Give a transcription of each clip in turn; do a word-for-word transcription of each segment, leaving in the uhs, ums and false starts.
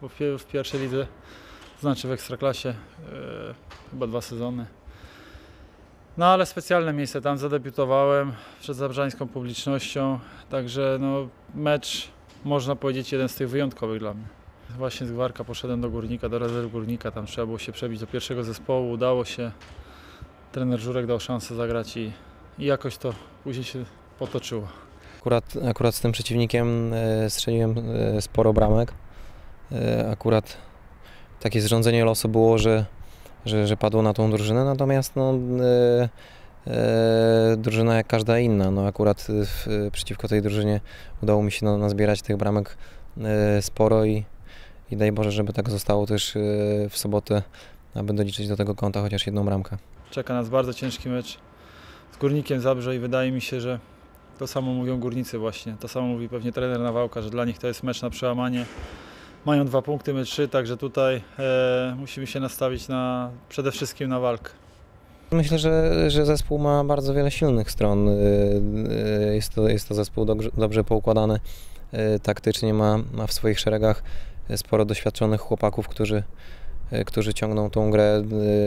bo w, w pierwszej lidze, znaczy w Ekstraklasie, yy, chyba dwa sezony. No ale specjalne miejsce, tam zadebiutowałem przed zabrzańską publicznością, także no, mecz, można powiedzieć, jeden z tych wyjątkowych dla mnie. Właśnie z Gwarka poszedłem do Górnika, do rezerw Górnika, tam trzeba było się przebić do pierwszego zespołu, udało się. Trener Żurek dał szansę zagrać i, i jakoś to później się potoczyło. Akurat, akurat z tym przeciwnikiem e, strzeliłem e, sporo bramek. E, akurat takie zrządzenie losu było, że, że, że padło na tą drużynę, natomiast no, e, e, drużyna jak każda inna. No, akurat w, przeciwko tej drużynie udało mi się no, nazbierać tych bramek e, sporo i, i daj Boże, żeby tak zostało też e, w sobotę, aby doliczyć do tego konta chociaż jedną bramkę. Czeka nas bardzo ciężki mecz z Górnikiem Zabrze i wydaje mi się, że to samo mówią górnicy właśnie. To samo mówi pewnie trener Nawałka, że dla nich to jest mecz na przełamanie. Mają dwa punkty, my trzy, także tutaj e, musimy się nastawić na, przede wszystkim na walkę. Myślę, że, że zespół ma bardzo wiele silnych stron. Jest to, jest to zespół dobrze, dobrze poukładany taktycznie, ma, ma w swoich szeregach sporo doświadczonych chłopaków, którzy, którzy ciągną tą grę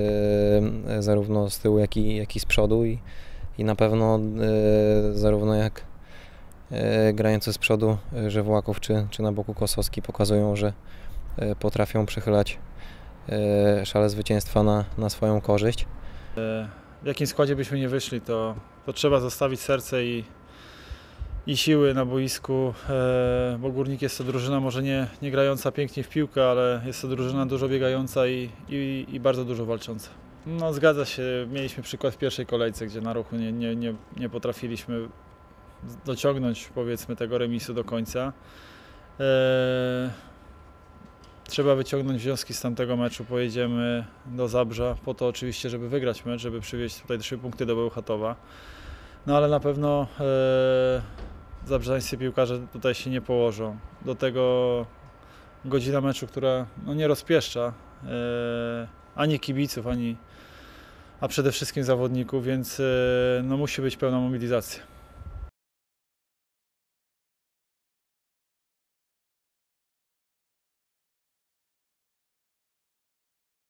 zarówno z tyłu, jak i, jak i z przodu i, i na pewno zarówno jak grający z przodu Żewłaków czy, czy na boku Kosowski pokazują, że potrafią przechylać szale zwycięstwa na, na swoją korzyść. W jakim składzie byśmy nie wyszli, to, to trzeba zostawić serce i, i siły na boisku, bo Górnik jest to drużyna może nie, nie grająca pięknie w piłkę, ale jest to drużyna dużo biegająca i, i, i bardzo dużo walcząca. No zgadza się, mieliśmy przykład w pierwszej kolejce, gdzie na Ruchu nie, nie, nie, nie potrafiliśmy dociągnąć, powiedzmy, tego remisu do końca. Eee, trzeba wyciągnąć wnioski z tamtego meczu, pojedziemy do Zabrza po to oczywiście, żeby wygrać mecz, żeby przywieźć tutaj trzy punkty do Bełchatowa. No ale na pewno eee, zabrzańscy piłkarze tutaj się nie położą. Do tego godzina meczu, która no, nie rozpieszcza eee, ani kibiców, ani, a przede wszystkim zawodników, więc eee, no, musi być pełna mobilizacja.